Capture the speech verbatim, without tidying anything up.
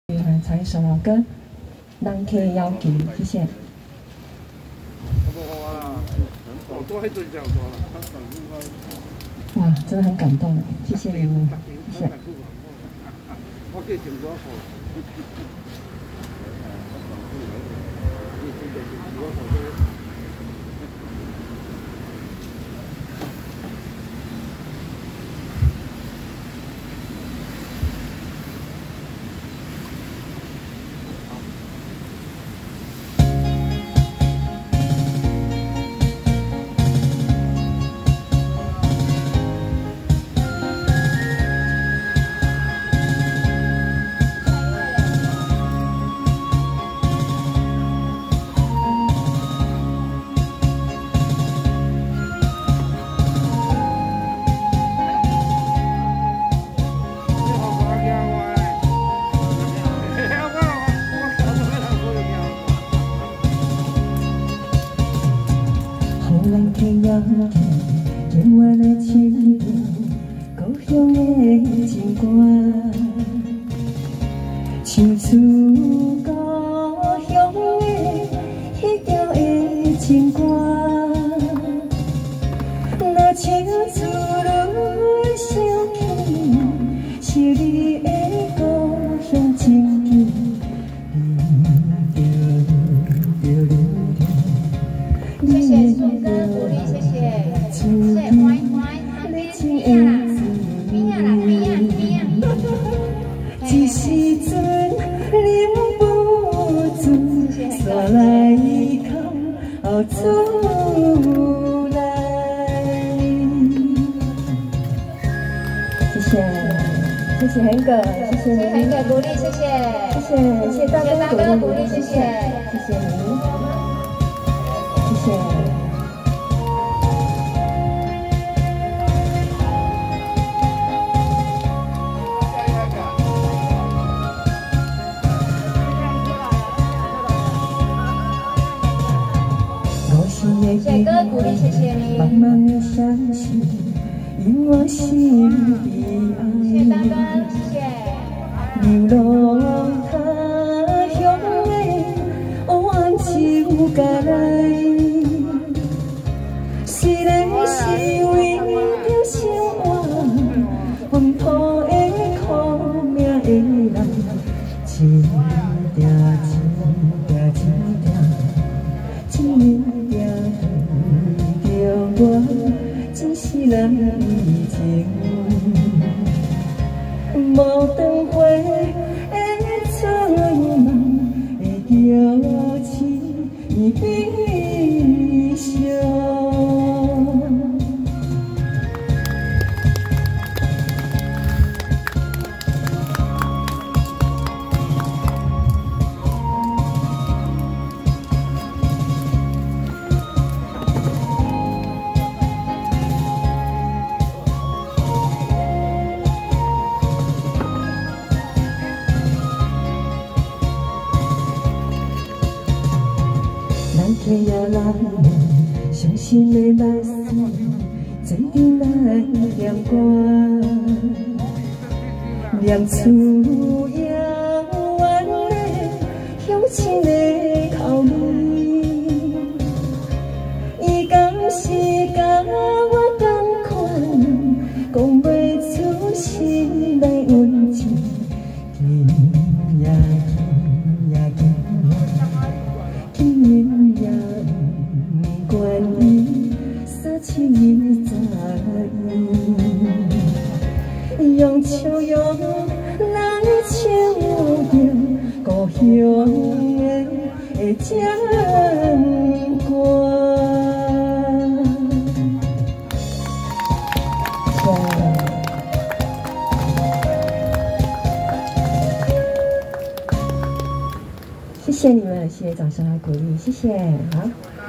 来唱一首老歌《人客要求》，谢谢。哇，真的很感动，谢谢你们，谢谢。 人客要求，见我来唱着故乡的情歌，唱出故乡的迄条的情歌。若唱出愈想起，是你的故乡情景。 谢谢宋哥鼓励，谢谢，谢谢欢迎欢迎，边边啦，边啦，边边。一时阵忍不住，煞来口出来。谢谢，谢谢恒哥，谢谢你，恒哥鼓励，谢谢，谢谢，谢谢大哥鼓励，谢谢，谢谢你。 谢谢。谢谢哥鼓励，谢谢你。茫茫的相思，因我心的爱。谢谢大哥，谢谢。流浪他乡的晚秋家来。 是人是为着生活，奔波的苦命的人，一条一条一条，一年条对着我，一世人意情，无长回的春梦，会叫起悲伤。 人客也人伤心的目屎，做阵来念歌，念出遥远的乡亲的口味。伊敢是甲我同款，讲袂出心内温情，紧呀紧呀紧呀。 今夜不愿意三七二十一，用笑容来唱着故乡的情歌。谢谢你们，谢谢掌声和鼓励，谢谢，好。